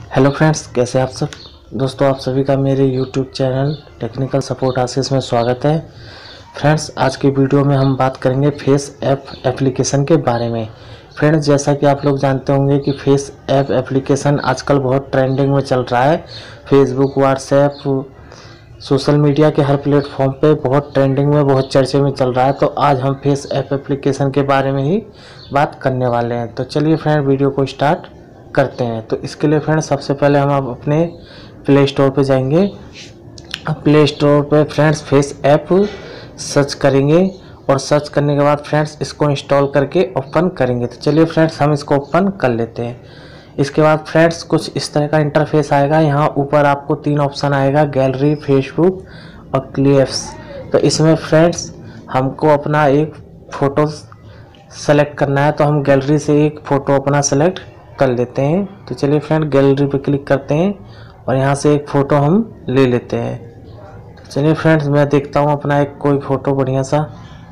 Hello friends, कैसे आप सब दोस्तों। आप सभी का मेरे YouTube channel technical support Ashish में स्वागत है। फ्रेंड्स, आज की वीडियो में हम बात करेंगे फेस ऐप एप्लीकेशन के बारे में। फ्रेंड्स, जैसा कि आप लोग जानते होंगे कि फेस ऐप एप्लीकेशन आजकल बहुत ट्रेंडिंग में चल रहा है। फेसबुक, व्हाट्सएप, सोशल मीडिया के हर प्लेटफॉर्म पे बहुत ट्रेंडिंग में, बहुत चर्चे में चल रहा है। तो आज हम फेस ऐप एप्लीकेशन के बारे में ही बात करने वाले हैं। तो चलिए फ्रेंड, वीडियो को स्टार्ट करते हैं। तो इसके लिए फ्रेंड सबसे पहले हम अब अपने प्ले स्टोर पे जाएंगे। प्ले स्टोर पे फ्रेंड्स फेस ऐप सर्च करेंगे और सर्च करने के बाद फ्रेंड्स इसको इंस्टॉल करके ओपन करेंगे। तो चलिए फ्रेंड्स, हम इसको ओपन कर लेते हैं। इसके बाद फ्रेंड्स कुछ इस तरह का इंटरफेस आएगा। यहाँ ऊपर आपको 3 ऑप्शन आएगा, गैलरी, फेसबुक और क्लिप्स। तो इसमें फ्रेंड्स हमको अपना एक फ़ोटो सेलेक्ट करना है। तो हम गैलरी से एक फ़ोटो अपना सेलेक्ट कर लेते हैं। तो चलिए फ्रेंड, गैलरी पे क्लिक करते हैं और यहाँ से एक फ़ोटो हम ले लेते हैं। तो चलिए फ्रेंड्स, मैं देखता हूँ अपना एक कोई फ़ोटो बढ़िया सा।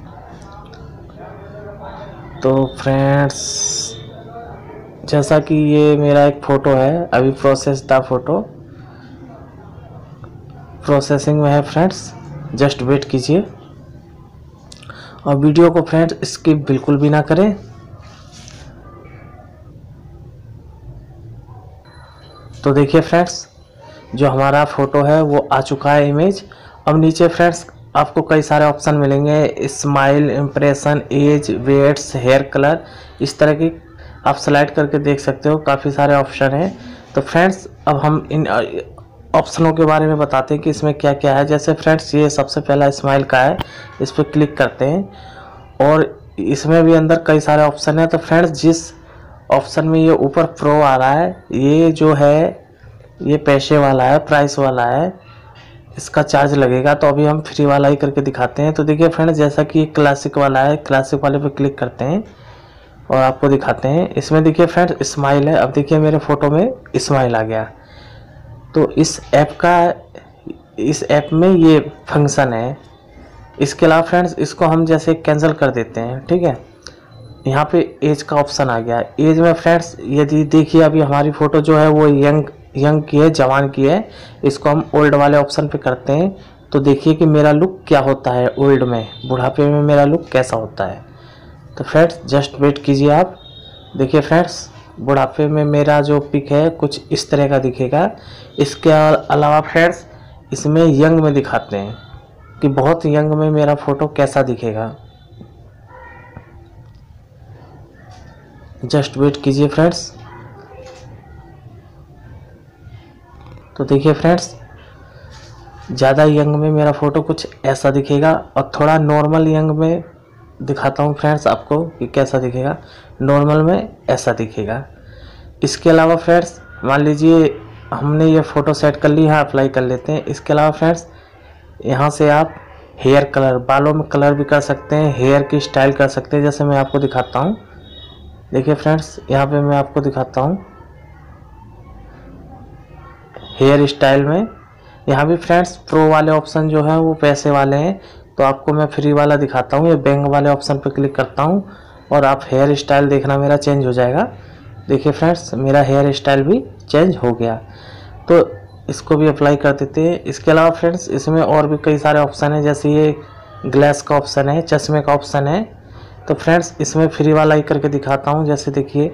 तो फ्रेंड्स, जैसा कि ये मेरा एक फ़ोटो है, अभी प्रोसेस द फ़ोटो प्रोसेसिंग में है फ्रेंड्स, जस्ट वेट कीजिए। और वीडियो को फ्रेंड्स स्किप बिल्कुल भी ना करें। तो देखिए फ्रेंड्स, जो हमारा फ़ोटो है वो आ चुका है इमेज। अब नीचे फ्रेंड्स आपको कई सारे ऑप्शन मिलेंगे, smile, impression, age, weights, hair colour, इस तरह की आप स्लाइड करके देख सकते हो। काफ़ी सारे ऑप्शन हैं। तो फ्रेंड्स अब हम इन ऑप्शनों के बारे में बताते हैं कि इसमें क्या क्या है। जैसे फ्रेंड्स ये सबसे पहला स्माइल का है, इस पर क्लिक करते हैं और इसमें भी अंदर कई सारे ऑप्शन हैं। तो फ्रेंड्स जिस ऑप्शन में ये ऊपर प्रो आ रहा है, ये जो है ये पैसे वाला है, प्राइस वाला है, इसका चार्ज लगेगा। तो अभी हम फ्री वाला ही करके दिखाते हैं। तो देखिए फ्रेंड्स, जैसा कि क्लासिक वाला है, क्लासिक वाले पे क्लिक करते हैं और आपको दिखाते हैं। इसमें देखिए फ्रेंड्स स्माइल है। अब देखिए मेरे फ़ोटो में स्माइल आ गया। तो इस ऐप में ये फंक्शन है। इसके अलावा फ्रेंड्स इसको हम जैसे कैंसिल कर देते हैं, ठीक है। यहाँ पे एज का ऑप्शन आ गया। एज में फ्रेंड्स यदि देखिए अभी हमारी फ़ोटो जो है वो यंग की है, जवान की है। इसको हम ओल्ड वाले ऑप्शन पे करते हैं। तो देखिए कि मेरा लुक क्या होता है ओल्ड में, बुढ़ापे में मेरा लुक कैसा होता है। तो फ्रेंड्स जस्ट वेट कीजिए आप। देखिए फ्रेंड्स, बुढ़ापे में मेरा जो पिक है कुछ इस तरह का दिखेगा। इसके अलावा फ्रेंड्स इसमें यंग में दिखाते हैं कि बहुत यंग में मेरा फ़ोटो कैसा दिखेगा। जस्ट वेट कीजिए फ्रेंड्स। तो देखिए फ्रेंड्स, ज़्यादा यंग में मेरा फ़ोटो कुछ ऐसा दिखेगा और थोड़ा नॉर्मल यंग में दिखाता हूँ फ्रेंड्स आपको कि कैसा दिखेगा। नॉर्मल में ऐसा दिखेगा। इसके अलावा फ्रेंड्स मान लीजिए हमने ये फ़ोटो सेट कर ली, यहाँ अप्लाई कर लेते हैं। इसके अलावा फ्रेंड्स यहाँ से आप हेयर कलर, बालों में कलर भी कर सकते हैं, हेयर की स्टाइल कर सकते हैं। जैसे मैं आपको दिखाता हूँ, देखिए फ्रेंड्स यहाँ पे मैं आपको दिखाता हूँ हेयर स्टाइल में। यहाँ भी फ्रेंड्स प्रो वाले ऑप्शन जो है वो पैसे वाले हैं। तो आपको मैं फ्री वाला दिखाता हूँ। ये बैंक वाले ऑप्शन पे क्लिक करता हूँ और आप हेयर स्टाइल देखना मेरा चेंज हो जाएगा। देखिए फ्रेंड्स, मेरा हेयर स्टाइल भी चेंज हो गया। तो इसको भी अप्लाई कर देते हैं। इसके अलावा फ्रेंड्स इसमें और भी कई सारे ऑप्शन हैं। जैसे ये ग्लास का ऑप्शन है, चश्मे का ऑप्शन है। तो फ्रेंड्स इसमें फ्री वाला ही करके दिखाता हूँ। जैसे देखिए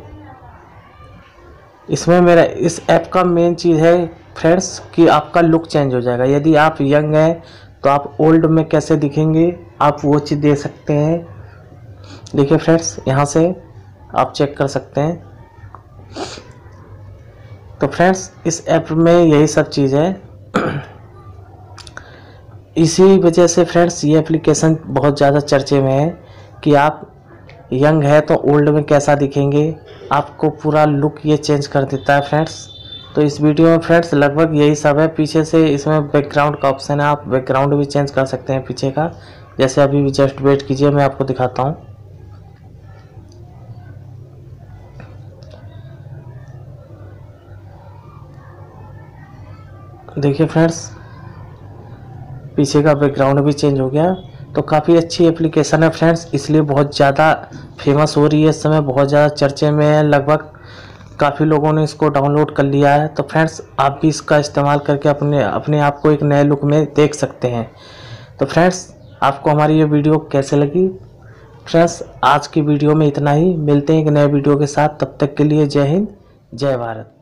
इसमें मेरा इस ऐप का मेन चीज़ है फ्रेंड्स कि आपका लुक चेंज हो जाएगा। यदि आप यंग हैं तो आप ओल्ड में कैसे दिखेंगे आप वो चीज़ दे सकते हैं। देखिए फ्रेंड्स यहाँ से आप चेक कर सकते हैं। तो फ्रेंड्स इस ऐप में यही सब चीज़ है। इसी वजह से फ्रेंड्स ये एप्लीकेशन बहुत ज़्यादा चर्चे में है कि आप यंग है तो ओल्ड में कैसा दिखेंगे, आपको पूरा लुक ये चेंज कर देता है फ्रेंड्स। तो इस वीडियो में फ्रेंड्स लगभग यही सब है। पीछे से इसमें बैकग्राउंड का ऑप्शन है, आप बैकग्राउंड भी चेंज कर सकते हैं पीछे का। जैसे अभी भी जस्ट वेट कीजिए, मैं आपको दिखाता हूँ। देखिए फ्रेंड्स पीछे का बैकग्राउंड भी चेंज हो गया। तो काफ़ी अच्छी एप्लीकेशन है फ्रेंड्स, इसलिए बहुत ज़्यादा फेमस हो रही है इस समय, बहुत ज़्यादा चर्चे में है। लगभग काफ़ी लोगों ने इसको डाउनलोड कर लिया है। तो फ्रेंड्स आप भी इसका इस्तेमाल करके अपने आप को एक नए लुक में देख सकते हैं। तो फ्रेंड्स आपको हमारी ये वीडियो कैसे लगी? फ्रेंड्स आज की वीडियो में इतना ही। मिलते हैं एक नए वीडियो के साथ, तब तक के लिए जय हिंद जय भारत।